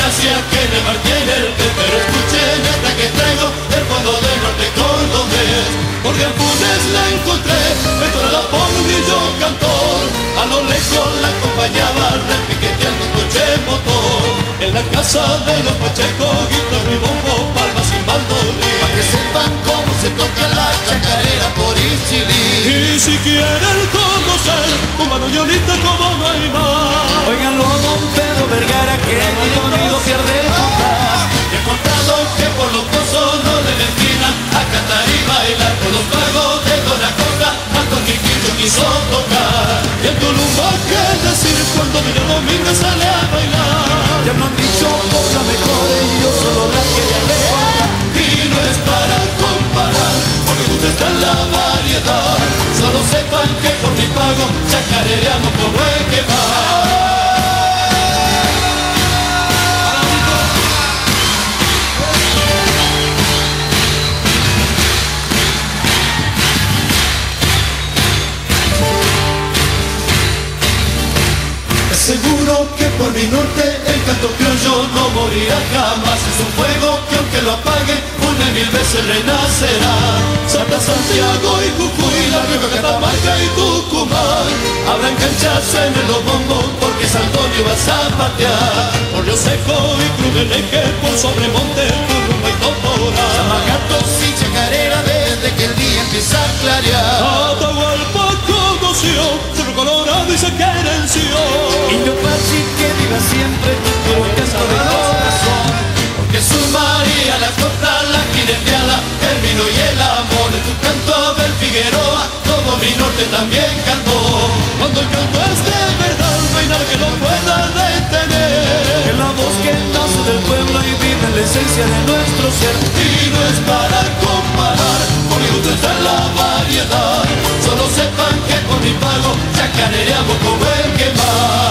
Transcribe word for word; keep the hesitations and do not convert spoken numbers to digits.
gracia que me mantiene el pie. Pero escuchen esta que traigo del fondo del norte cordobés. Porque en Funes la encontré, esto era la polvillo cantor. A lo lejos la acompañaba repiqueteando un coche motor. En la casa de los Pacheco, guitarra y bombo, palmas y mandolín. Pa' que sepan cómo se toca la chacarera por Ichilí. Y si quieren conocer un bandoneonista como no hay más, Óiganlo a don Pedro Vergara, que mi sonido pierde el compás. he encontrado que por los pozos no le destinan a cantar y bailar. Por los pagos de Don Acosta, Anton Quiquillo quiso tocar. Y en Tulumba, qué decir, cuando Doña Dominga sale a bailar. Ya me han dicho cosas mejores y yo solo las quería recordar. Y no es para comparar, porque usted está en la variedad. Solo sepan que por mi pago chacareamos como el que va. Seguro que por mi norte el canto criollo no morirá jamás. Es un fuego que aunque lo apague una y mil veces renacerá. Salta Santiago y Jujuy, La Rioja, Catamarca y Tucumán. Habrán canchas en el bombos porque San Antonio va a zapatear. Por Río Seco y Cruz del Eje, por Sobremonte, Turumba y Totora. Zamagatos y chacarera desde que el día empieza a clarear. Atahualpa conoció Cerro Colorado y se querenció. Indio Pachi que viva siempre tu puro canto de corazón. Porque su María la corta, la jineteada, el vino y el amor. En tu canto Abel Figueroa, todo mi norte también cantó. Cuando el canto es de verdad, no hay nada que lo pueda detener. Es la voz que nace del pueblo y vive en la esencia de nuestro ser. Y no es para comparar, porque usted está en la variedad. Solo sepan que por mi pago chacareamos como el que más.